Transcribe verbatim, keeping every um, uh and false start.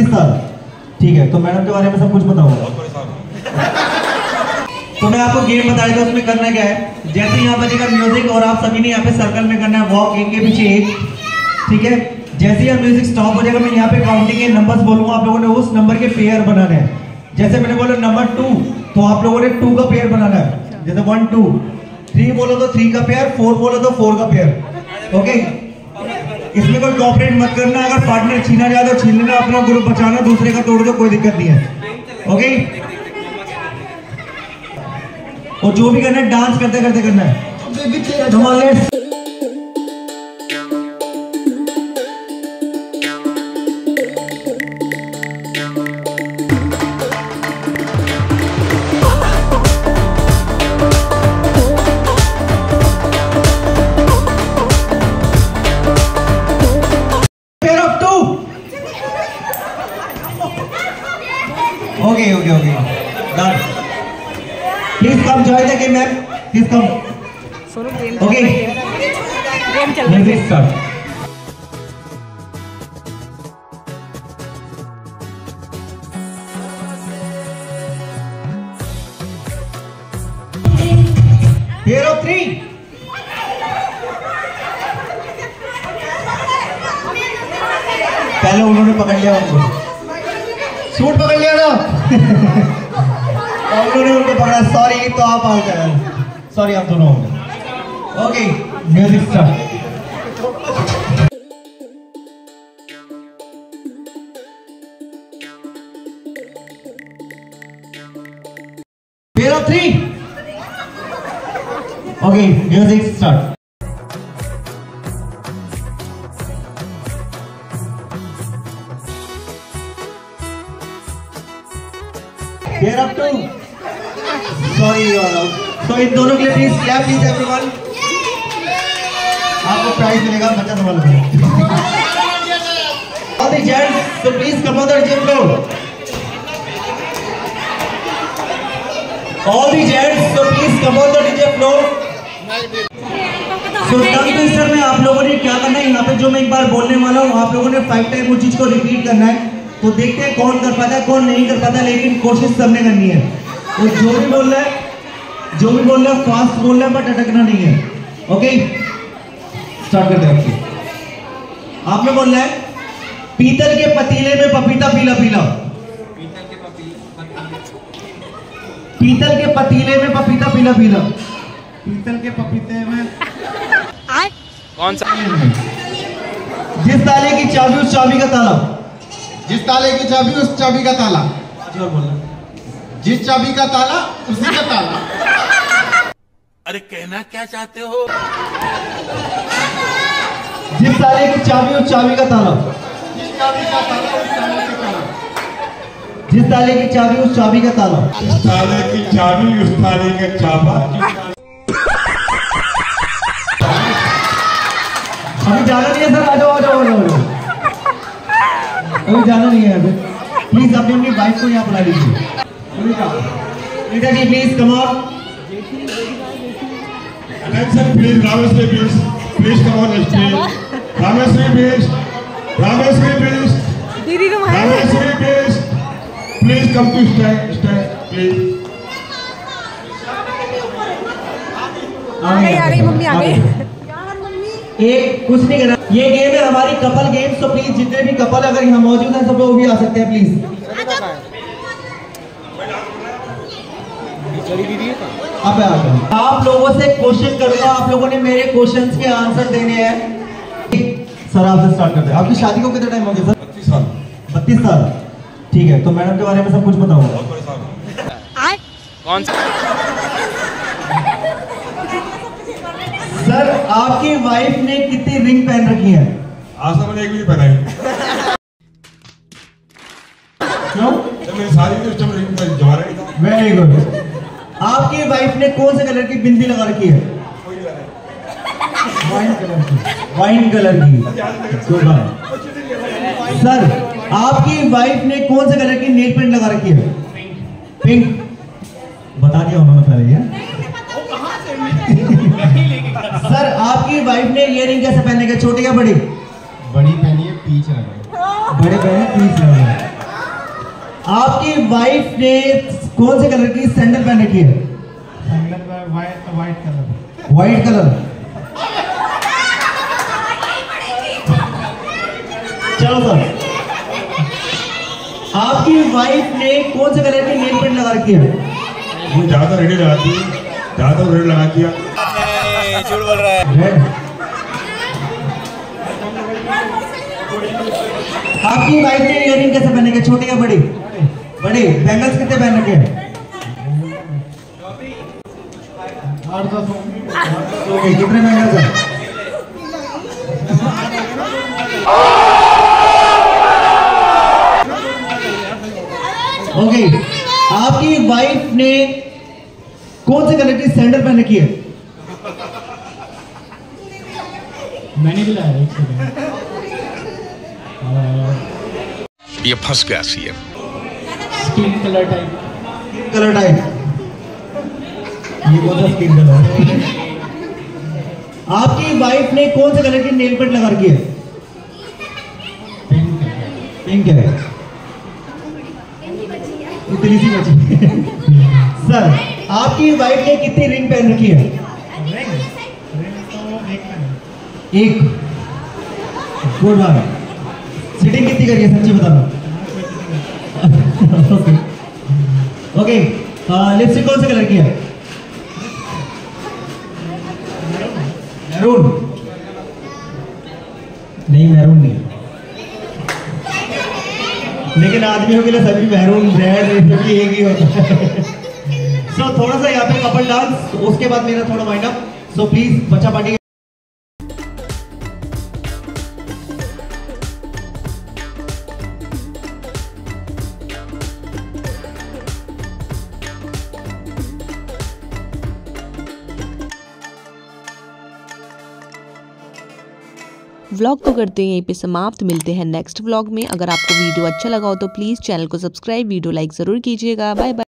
बत्तीस साल। ठीक है, तो मैडम के बारे में सब कुछ पता होगा। तो मैं आपको गेम बताया था, उसमें करना क्या है, जैसे यहाँ बजेगा म्यूजिक और आप सभी ने यहाँ पे सर्कल में करना है वॉक, एक के पीछे एक। ठीक है, जैसे ही म्यूजिक स्टॉप हो जाएगा मैं यहाँ पे काउंटिंग के नंबर्स बोलूंगा, आप लोगों ने उस नंबर के पेयर बनाने हैं। जैसे मैंने बोला नंबर टू, तो आप लोगों ने टू का पेयर बनाना है। जैसे वन टू, थ्री बोलो तो थ्री का पेयर, फोर बोलो तो फोर का पेयर। ओके, इसमें कोई कॉपरेट मत करना, अगर पार्टनर छीना जाए तो छीन लेना, अपना ग्रुप बचाना, दूसरे का तोड़ दो, कोई दिक्कत नहीं है। ओके, और जो भी करना है डांस करते करते करना है। Come on, let's Okay, okay, okay. Done. Please come join the game, ma'am. Please come. Okay. Game चल रहा है. Music start. Hero three. पहले उन्होंने पकड़ लिया उनको, सूट पकड़ लिया ना। और उन्होंने उनको पकड़ा, सॉरी, तो आप आउट हैं, सॉरी आप दोनों। Okay, music start. Pair of three. Okay, music start. Pair of two. Sorry, you are out. So इन दोनों के लिए प्लीज क्लैप प्लीज एवरीवन। आपको प्राइज मिलेगा, बच्चा संभाल लो। All the gents, so please come on the gym floor. All the gents, so please come on the gym floor. So tongue twister में आप लोगों ने क्या करना है, यहाँ पे जो मैं एक बार बोलने वाला हूँ आप लोगों ने फाइव टाइम उस चीज को रिपीट करना है। तो देखते हैं कौन कर पाता है कौन नहीं कर पाता, लेकिन कोशिश सबने करनी है। तो जो भी बोल रहा है जो भी बोल रहा है फास्ट बोल रहा है, बट अटकना नहीं है। ओके, स्टार्ट करते हैं। आपने बोलना है पीतल के पतीले में पपीता पीला पीला। पीतल के पतीले में पपीता पीला पीला। पीतल के पपीते में कौन सा? जिस ताले की चाबी उस चाबी का ताला। जिस ताले की चाबी उस चाबी का ताला। जोर बोलना। जिस चाबी का ताला उसी का ताला। अरे कहना क्या चाहते हो? जिस ताले की चाबी उस चाबी का ताला। जिस चाबी का ताला उस ताले का ताला। जिस ताले की चाबी उस चाबी का ताला। जिस ताले की चाबी उस ताले का चाबा। अभी जाना नहीं है सर, आ जाओ आ जाओ आ जाओ। अभी जाना नहीं है अभी। प्लीज अपनी अपनी बाइक को यहाँ बुला लीजिए। Rita ji please come on. Attention please, Rameshri please, please come on stage. Rameshri please, Rameshri please, दीदी तुम आए? Rameshri please, please come to stand, stand please. आ गई आ गई मम्मी आ गई। एक कुछ नहीं करना, ये गेम है हमारी कपल गेम। तो प्लीज जितने भी कपल अगर यहाँ मौजूद हैं सब लोग भी आ सकते हैं प्लीज। अब आप लोगों से क्वेश्चन करूंगा, आप लोगों ने मेरे क्वेश्चंस के आंसर देने हैं। सर आपसे स्टार्ट करते हैं। आपकी शादी को कितना टाइम हो गया सर? बत्तीस साल। बत्तीस साल। ठीक है, तो मैडम के बारे में सब कुछ पता होगा। कौन सा? सर आपकी वाइफ ने कितनी रिंग पहन रखी है? आज तक मैंने एक भी पहनाई। क्यों? जब मेरी शादी थी उस टाइम रिंग का जमाना नहीं था। Very good. आपकी वाइफ ने कौन से कलर की बिंदी लगा रखी है? वाइन कलर की। वाइन कलर की। Goodbye. सर आपकी वाइफ ने कौन से कलर की नेल पेंट लगा रखी है? पिंक। बता दिया उन्होंने पहले ये। सर आपकी वाइफ ने इयरिंग कैसे पहने के, छोटी या बड़ी? बड़ी पहनी है, पीछ लगा है। बड़े पहने पीस लगा है। आपकी वाइफ ने कौन से कलर की सैंडल पहन रखी है? White white colour. White colour. चलो सर, आपकी वाइफ ने कौन से कलर की नेल पेंट लगा रखी है? वो ज्यादा रेड लगाती है, ज्यादा रेड लगाती है। झूठ बोल रहा है। रेड। आपकी वाइफ ने इयररिंग कैसे पहने के, छोटे या बड़े? बड़े। बैंगल्स कितने पहन रखे हैं? आठ दस ओके, कितने बैंगल्स हैं? ओके, आपकी वाइफ ने कौन से कलर की सैंडल पहन रखी है? मैंने भी लाया एक सेकंड। ये फंस गया CM. Skin colour type. Colour type. ये कौन सा स्किन कलर? आपकी वाइफ ने कौन से कलर की नेल पेंट लगा रखी है? पिंक है। इतनी सी बची। सर, आपकी वाइफ ने कितनी रिंग पहन रखी है? एक। Good bye. सिटिंग कितनी करी है, सच्ची बताना। ओके ओके, लिपस्टिक कौन से कलर की है? मैरून। नहीं, मैरून नहीं, लेकिन आदमियों के लिए सभी मैरून रेड सभी एक ही होता है। सो so, थोड़ा सा यहाँ पे कपल डांस, उसके बाद मेरा थोड़ा वाइंड अप। सो प्लीज बच्चा पार्टी। व्लॉग को करते हैं यहीं पे समाप्त। मिलते हैं नेक्स्ट व्लॉग में। अगर आपको वीडियो अच्छा लगा हो तो प्लीज़ चैनल को सब्सक्राइब, वीडियो लाइक ज़रूर कीजिएगा। Bye bye.